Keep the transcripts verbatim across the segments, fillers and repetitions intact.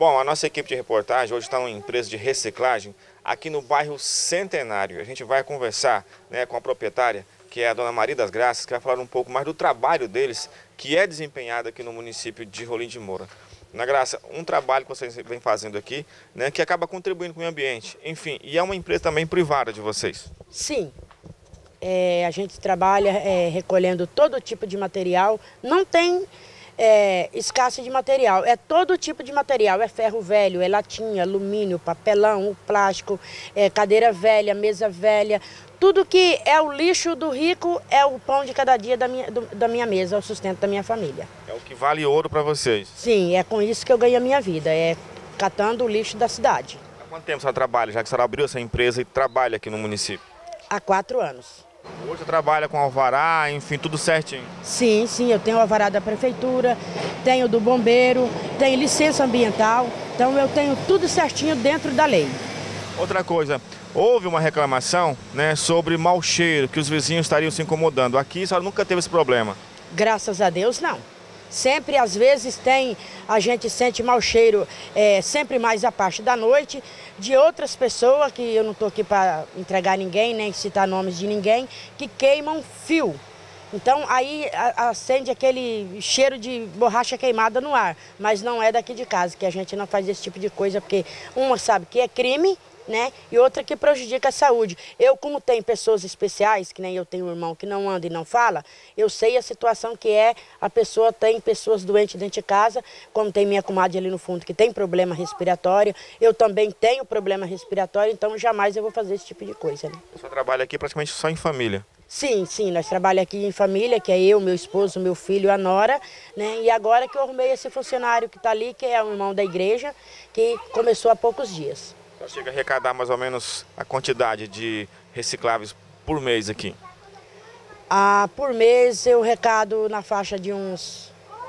Bom, a nossa equipe de reportagem hoje está numa empresa de reciclagem aqui no bairro Centenário. A gente vai conversar, né, com a proprietária, que é a dona Maria das Graças, que vai falar um pouco mais do trabalho deles, que é desempenhado aqui no município de Rolim de Moura. Dona Graça, um trabalho que vocês vêm fazendo aqui, né, que acaba contribuindo com o meio ambiente. Enfim, e é uma empresa também privada de vocês. Sim. É, a gente trabalha é, recolhendo todo tipo de material. Não tem é, escasso de material. É todo tipo de material. É ferro velho, é latinha, alumínio, papelão, plástico, é, cadeira velha, mesa velha. Tudo que é o lixo do rico é o pão de cada dia da minha, do, da minha mesa, é o sustento da minha família. É o que vale ouro para vocês. Sim, é com isso que eu ganho a minha vida, é catando o lixo da cidade. Há quanto tempo você trabalha, já que você abriu essa empresa e trabalha aqui no município? Há quatro anos. Hoje você trabalha com alvará, enfim, tudo certinho? Sim, sim, eu tenho o alvará da prefeitura, tenho do bombeiro, tenho licença ambiental, então eu tenho tudo certinho dentro da lei. Outra coisa, houve uma reclamação, né, sobre mau cheiro, que os vizinhos estariam se incomodando. Aqui a senhora nunca teve esse problema? Graças a Deus, não. Sempre, às vezes, tem, a gente sente mau cheiro, é, sempre mais a parte da noite, de outras pessoas, que eu não estou aqui para entregar ninguém, nem citar nomes de ninguém, que queimam fio. Então, aí a, acende aquele cheiro de borracha queimada no ar, mas não é daqui de casa, que a gente não faz esse tipo de coisa, porque uma sabe que é crime, né? E outra que prejudica a saúde. Eu, como tenho pessoas especiais, que nem eu tenho um irmão que não anda e não fala, eu sei a situação que é, a pessoa tem pessoas doentes dentro de casa, como tem minha comadre ali no fundo que tem problema respiratório, eu também tenho problema respiratório, então jamais eu vou fazer esse tipo de coisa, né? Você trabalha aqui praticamente só em família? Sim, sim, nós trabalhamos aqui em família, que é eu, meu esposo, meu filho, a nora, né? E agora que eu arrumei esse funcionário que está ali, que é um irmão da igreja, que começou há poucos dias. Então chega a arrecadar mais ou menos a quantidade de recicláveis por mês aqui? Ah, por mês eu arrecado na faixa de uns,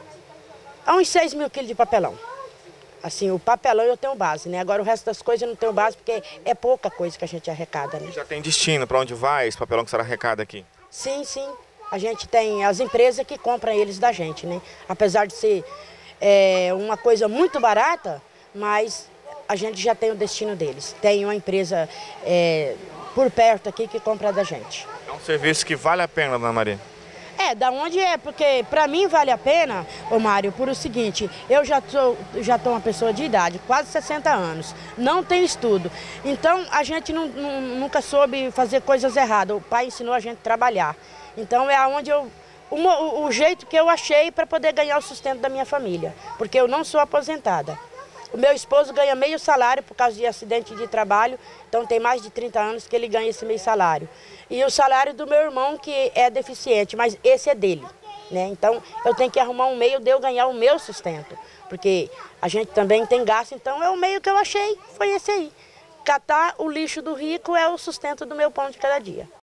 a uns seis mil quilos de papelão. Assim, o papelão eu tenho base, né? Agora o resto das coisas eu não tenho base, porque é pouca coisa que a gente arrecada, né? Já tem destino para onde vai esse papelão que será arrecada aqui? Sim, sim. A gente tem as empresas que compram eles da gente, né? Apesar de ser é, uma coisa muito barata, mas a gente já tem o destino deles. Tem uma empresa é, por perto aqui que compra da gente. É um serviço que vale a pena, dona Maria? É, da onde é, porque para mim vale a pena, ô Mário, por o seguinte, eu já sou já tô uma pessoa de idade, quase sessenta anos, não tenho estudo, então a gente não, não, nunca soube fazer coisas erradas, o pai ensinou a gente a trabalhar, então é aonde eu, uma, o, o jeito que eu achei para poder ganhar o sustento da minha família, porque eu não sou aposentada. O meu esposo ganha meio salário por causa de acidente de trabalho, então tem mais de trinta anos que ele ganha esse meio salário. E o salário do meu irmão, que é deficiente, mas esse é dele, né? Então eu tenho que arrumar um meio de eu ganhar o meu sustento, porque a gente também tem gasto, então é o meio que eu achei, foi esse aí. Catar o lixo do rico é o sustento do meu pão de cada dia.